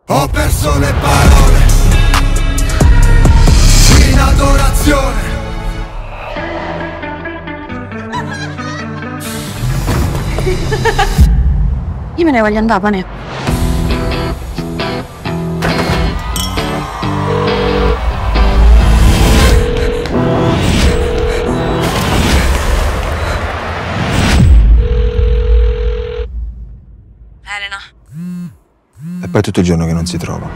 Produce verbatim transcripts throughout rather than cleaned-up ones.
Ho perso le parole in adorazione. Io me ne voglio andare, pane. Elena. E poi tutto il giorno che non si trova.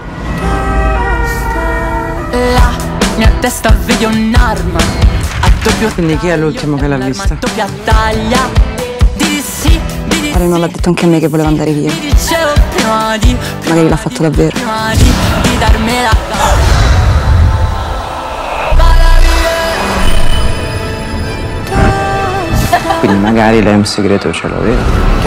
La mia testa vede un'arma a doppio. Quindi chi è l'ultimo che l'ha vista? Doppia taglia. Di sì, di sì. Ora non l'ha detto anche a me che voleva andare via. Ti dicevo prima di. Magari l'ha fatto davvero. Prima di, di darmela. Quindi magari lei un segreto ce l'aveva.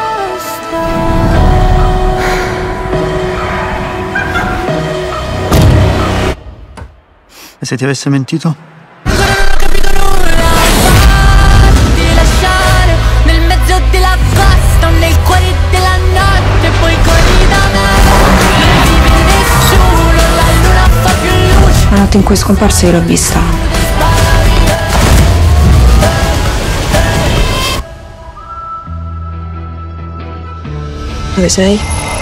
E se ti avesse mentito? Ancora non ho capito nulla. Di lasciare nel mezzo dell'agosto, nel cuore della notte, poi corri da me. Non vivi nessuno, la luna fa più luce. La notte in cui è scomparso io l'ho vista. Dove sei?